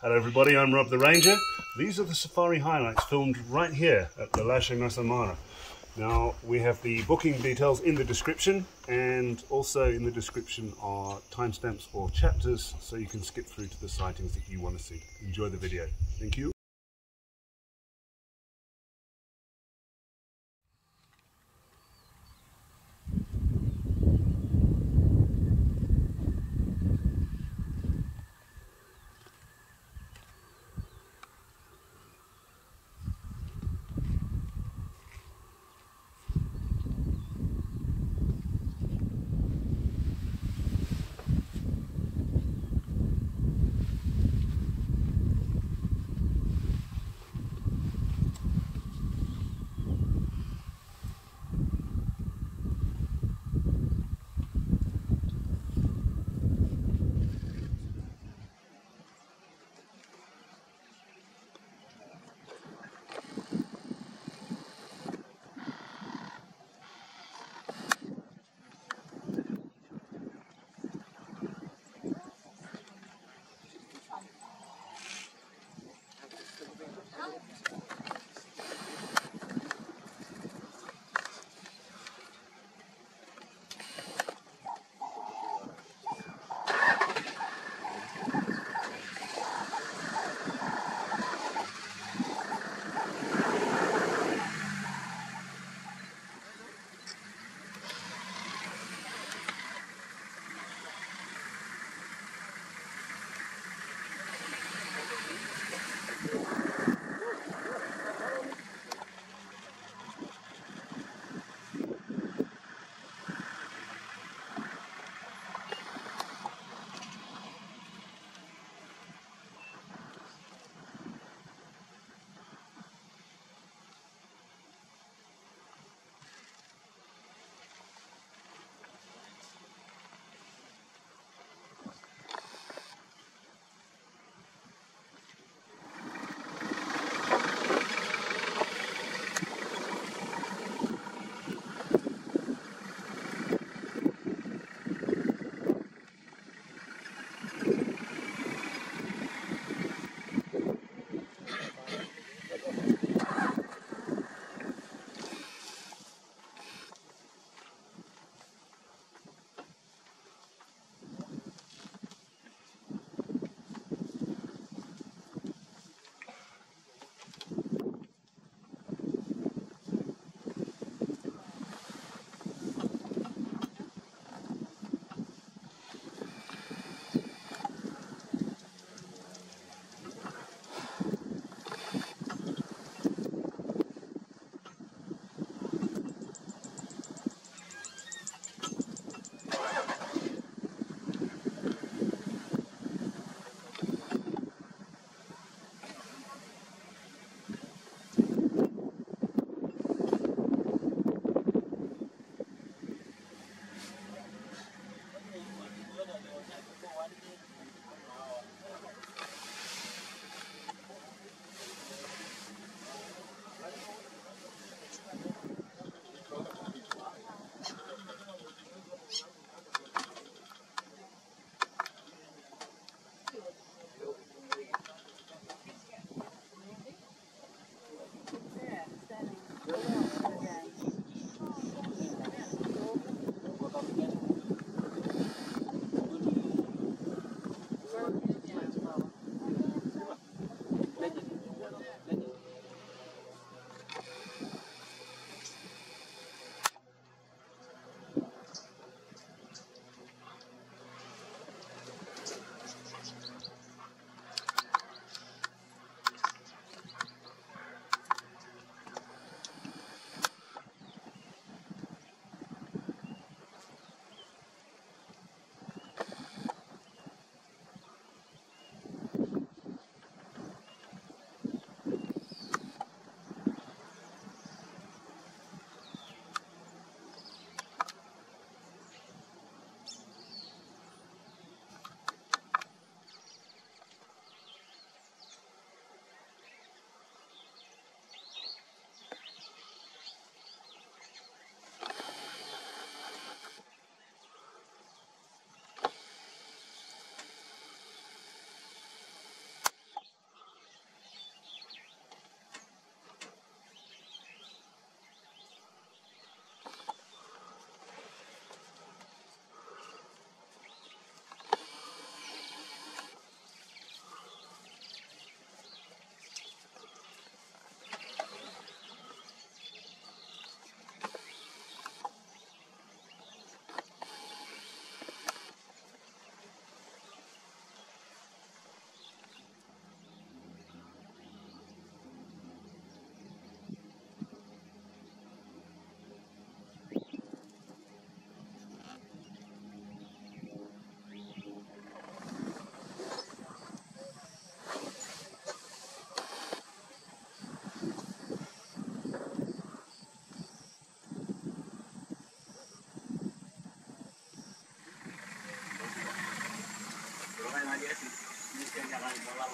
Hello everybody, I'm Rob the Ranger. These are the safari highlights filmed right here at the Lascia Nusa Mara. Now we have the booking details in the description, and also in the description are timestamps or chapters so you can skip through to the sightings that you want to see. Enjoy the video. Thank you.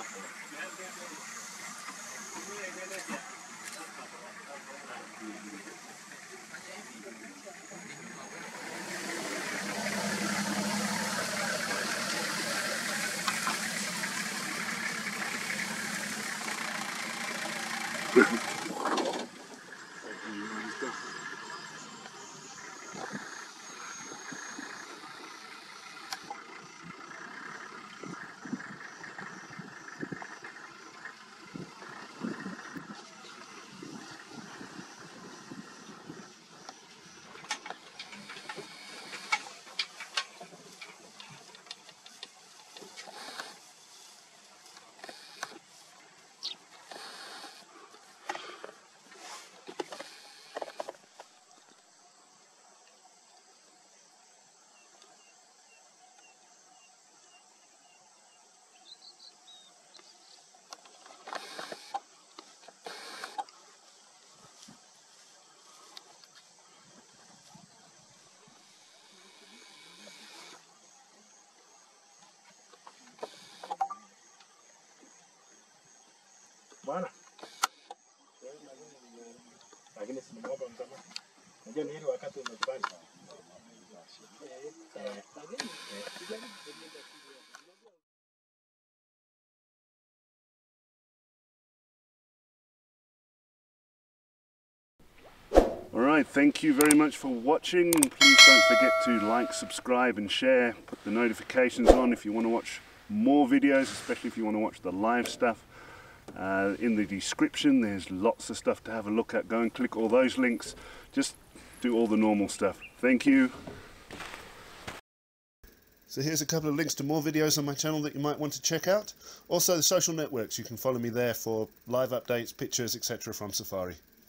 Bwana. Lakini si mwomba msamaha. Unajua ni ile wakati umekubali. Alright, thank you very much for watching. Please don't forget to like, subscribe and share. Put the notifications on if you want to watch more videos, especially if you want to watch the live stuff. In the description there's lots of stuff to have a look at. Go and click all those links. Just do all the normal stuff. Thank you. So here's a couple of links to more videos on my channel that you might want to check out. Also the social networks, you can follow me there for live updates, pictures, etc. from Safari.